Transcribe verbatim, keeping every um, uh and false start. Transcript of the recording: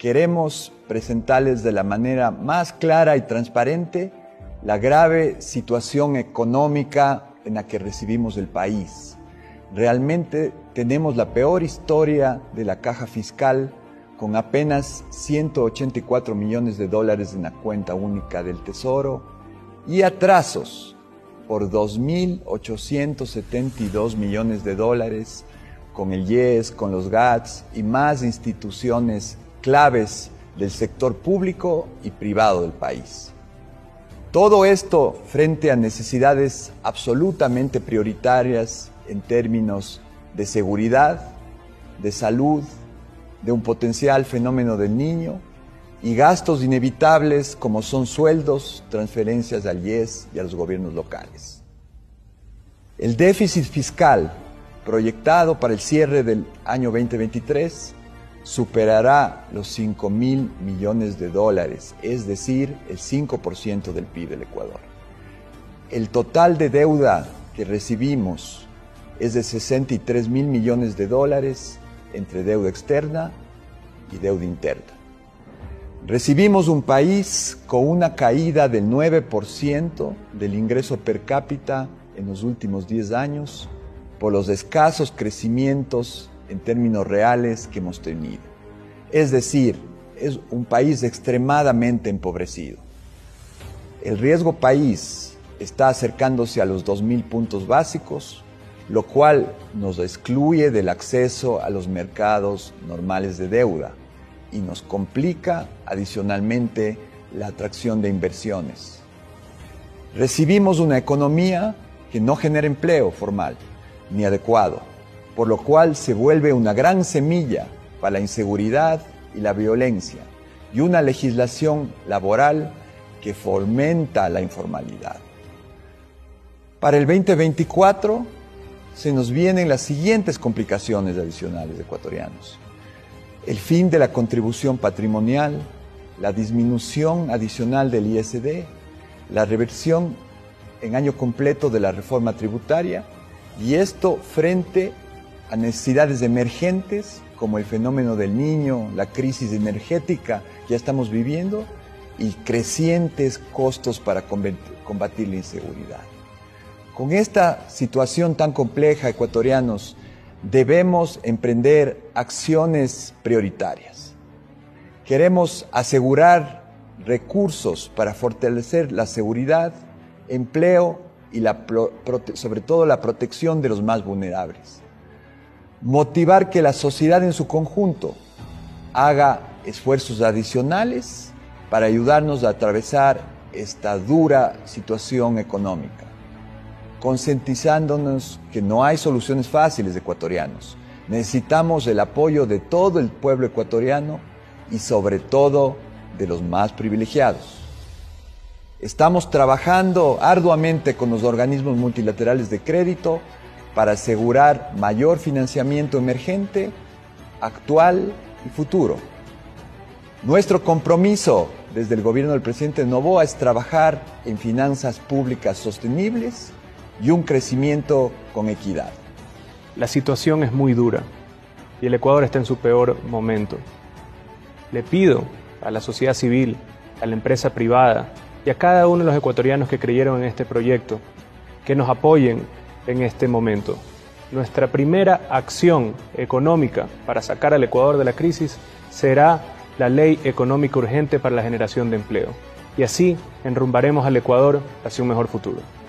queremos presentarles de la manera más clara y transparente la grave situación económica en la que recibimos el país. Realmente tenemos la peor historia de la caja fiscal, con apenas ciento ochenta y cuatro millones de dólares en la cuenta única del Tesoro y atrasos por dos mil ochocientos setenta y dos millones de dólares con el I E S, con los G A T S y más instituciones claves del sector público y privado del país. Todo esto frente a necesidades absolutamente prioritarias en términos de seguridad, de salud, de un potencial fenómeno del Niño y gastos inevitables como son sueldos, transferencias al I E S y a los gobiernos locales. El déficit fiscal proyectado para el cierre del año veinte veintitrés superará los cinco mil millones de dólares, es decir, el cinco por ciento del P I B del Ecuador. El total de deuda que recibimos es de sesenta y tres mil millones de dólares entre deuda externa y deuda interna. Recibimos un país con una caída del nueve por ciento del ingreso per cápita en los últimos diez años por los escasos crecimientos en términos reales que hemos tenido. Es decir, es un país extremadamente empobrecido. El riesgo país está acercándose a los dos mil puntos básicos, lo cual nos excluye del acceso a los mercados normales de deuda y nos complica adicionalmente la atracción de inversiones. Recibimos una economía que no genera empleo formal ni adecuado, por lo cual se vuelve una gran semilla para la inseguridad y la violencia y una legislación laboral que fomenta la informalidad. Para el veinte veinticuatro se nos vienen las siguientes complicaciones adicionales ecuatorianos: el fin de la contribución patrimonial, la disminución adicional del I S D, la reversión en año completo de la reforma tributaria, y esto frente a necesidades emergentes como el fenómeno del Niño, la crisis energética que ya estamos viviendo y crecientes costos para combatir la inseguridad. Con esta situación tan compleja, ecuatorianos, debemos emprender acciones prioritarias. Queremos asegurar recursos para fortalecer la seguridad, empleo y la, sobre todo la protección de los más vulnerables. Motivar que la sociedad en su conjunto haga esfuerzos adicionales para ayudarnos a atravesar esta dura situación económica, concientizándonos que no hay soluciones fáciles, ecuatorianos. Necesitamos el apoyo de todo el pueblo ecuatoriano y sobre todo de los más privilegiados. Estamos trabajando arduamente con los organismos multilaterales de crédito para asegurar mayor financiamiento emergente, actual y futuro. Nuestro compromiso desde el gobierno del presidente Noboa es trabajar en finanzas públicas sostenibles y un crecimiento con equidad. La situación es muy dura y el Ecuador está en su peor momento. Le pido a la sociedad civil, a la empresa privada y a cada uno de los ecuatorianos que creyeron en este proyecto que nos apoyen en este momento. Nuestra primera acción económica para sacar al Ecuador de la crisis será la Ley Económica Urgente para la Generación de Empleo. Y así enrumbaremos al Ecuador hacia un mejor futuro.